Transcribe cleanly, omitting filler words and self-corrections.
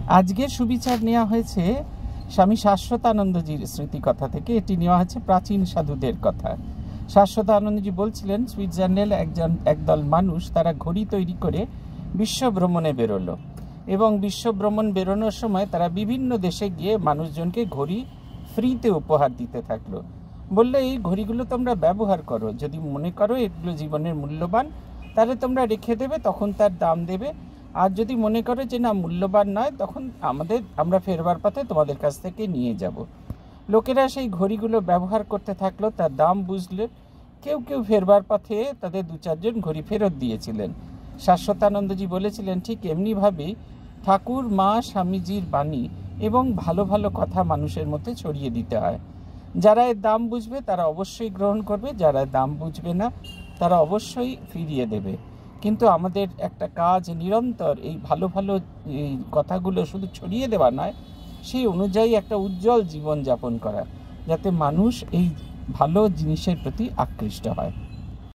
আজকের সুবিচার নেওয়া হয়েছে স্বামী শাশ্বতানন্দজির স্মৃতিকথা থেকে। এটি নেওয়া হয়েছে প্রাচীন সাধুদের কথা। শাশ্বতানন্দজি বলছিলেন, সুইজারল্যান্ডে একদল মানুষ তারা ঘড়ি তৈরি করে বিশ্ব ভ্রমণে বেরোলো এবং বিশ্ব ভ্রমণ বেরোনোর সময় তারা বিভিন্ন দেশে গিয়ে মানুষজনকে ঘড়ি ফ্রিতে উপহার দিতে থাকলো। বললে, এই ঘড়িগুলো তোমরা ব্যবহার করো, যদি মনে করো এগুলো জীবনের মূল্যবান তাহলে তোমরা রেখে দেবে, তখন তার দাম দেবে। আর যদি মনে করো যে না, মূল্যবান নয়, তখন আমরা ফেরবার পথে তোমাদের কাছ থেকে নিয়ে যাব। লোকেরা সেই ঘড়িগুলো ব্যবহার করতে থাকলো, তার দাম বুঝলে কেউ কেউ ফেরবার পথে তাদের 2-4 ঘড়ি ফেরত দিয়েছিলেন। শাশ্বতানন্দজি বলেছিলেন, ঠিক এমনিভাবেই ঠাকুর, মা, স্বামীজির বাণী এবং ভালো ভালো কথা মানুষের মধ্যে ছড়িয়ে দিতে হয়। যারা এর দাম বুঝবে তারা অবশ্যই গ্রহণ করবে, যারা দাম বুঝবে না তারা অবশ্যই ফিরিয়ে দেবে। কিন্তু আমাদের একটা কাজ নিরন্তর এই ভালো ভালো এই কথাগুলো শুধু ছড়িয়ে দেওয়া নয়, সেই অনুযায়ী একটা উজ্জ্বল জীবন যাপন করা, যাতে মানুষ এই ভালো জিনিসের প্রতি আকৃষ্ট হয়।